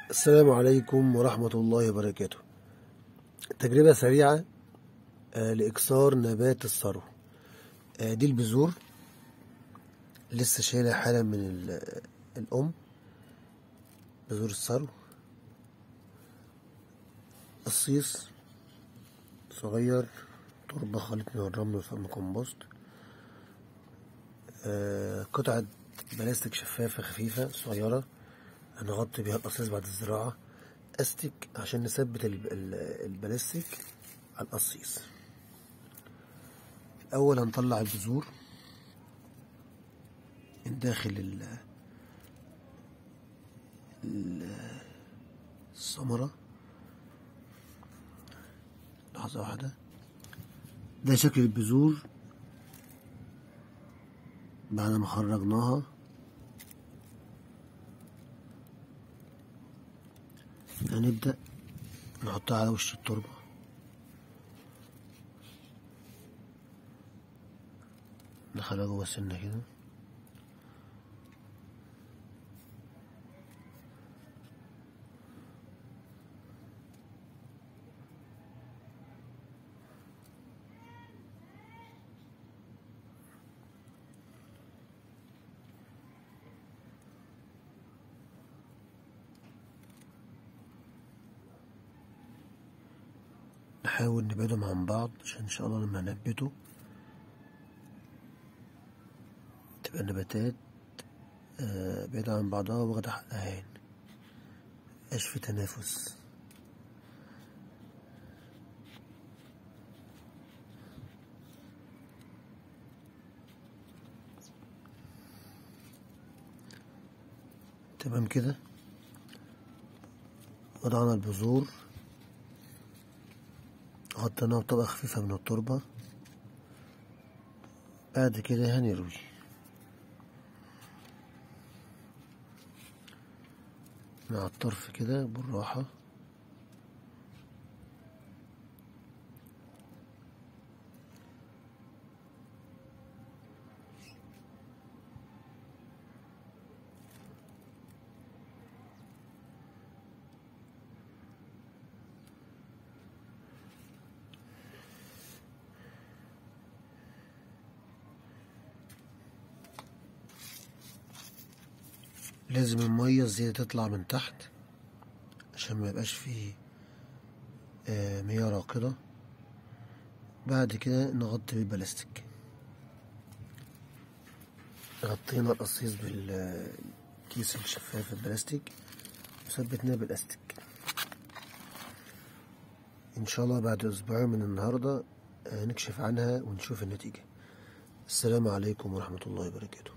السلام عليكم ورحمة الله وبركاته. تجربة سريعة لإكسار نبات الثرو. دي البذور لسه شايلها حالا من الأم. بذور الثرو، قصيص صغير، تربة خليط من الرمل والفرن كومبوست، قطعة بلاستيك شفافة خفيفة صغيرة هنغطي بيها القصيص بعد الزراعة، استك عشان نثبت البلاستيك على القصيص. الأول هنطلع البذور من داخل الثمرة. لحظة واحدة، ده شكل البذور بعد ما خرجناها. هنبدأ نحطها على وش التربة، ندخلها جوه سنة كده. نحاول نبعدهم عن بعض عشان ان شاء الله لما ننبته تبقى النباتات بعيدة عن بعضها واخدة حقها، يعني ميبقاش في تنافس. تمام كده، وضعنا البذور، غطيناها بطبقة خفيفة من التربة. بعد كده هنروي. مع الطرف كده بالراحة، لازم المية الزيادة تطلع من تحت عشان ما يبقاش فيه مياه راكدة. بعد كده نغطي بالبلاستيك. غطينا القصيص بالكيس الشفاف البلاستيك وثبتناه بالاستيك. ان شاء الله بعد اسبوعين من النهارده نكشف عنها ونشوف النتيجة. السلام عليكم ورحمة الله وبركاته.